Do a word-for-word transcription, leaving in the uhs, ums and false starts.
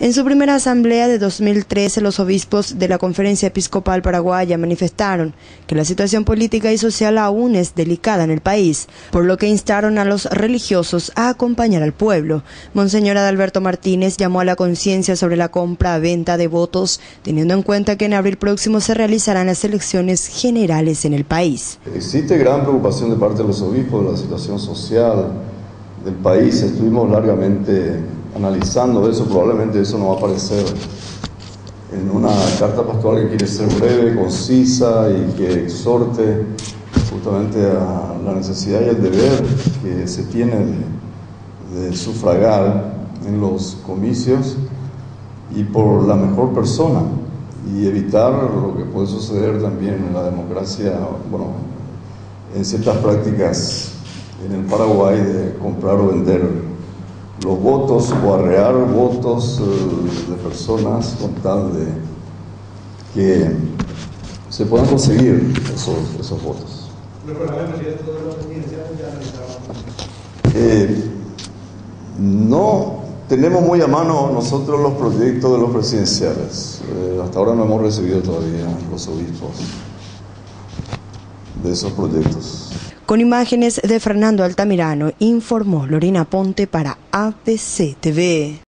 En su primera asamblea de dos mil trece, los obispos de la Conferencia Episcopal Paraguaya manifestaron que la situación política y social aún es delicada en el país, por lo que instaron a los religiosos a acompañar al pueblo. Monseñor Adalberto Martínez llamó a la conciencia sobre la compra-venta de votos, teniendo en cuenta que en abril próximo se realizarán las elecciones generales en el país. Existe gran preocupación de parte de los obispos de la situación social del país. Estuvimos largamente analizando eso. Probablemente eso no va a aparecer en una carta pastoral que quiere ser breve, concisa y que exhorte justamente a la necesidad y el deber que se tiene de, de sufragar en los comicios y por la mejor persona, y evitar lo que puede suceder también en la democracia, bueno, en ciertas prácticas en el Paraguay de comprar o vender los votos o arrear votos uh, de personas con tal de que se puedan conseguir esos, esos votos. Eh, no tenemos muy a mano nosotros los proyectos de los presidenciales. Eh, hasta ahora no hemos recibido todavía los obispos de esos proyectos. Con imágenes de Fernando Altamirano, informó Lorena Ponte para A B C T V.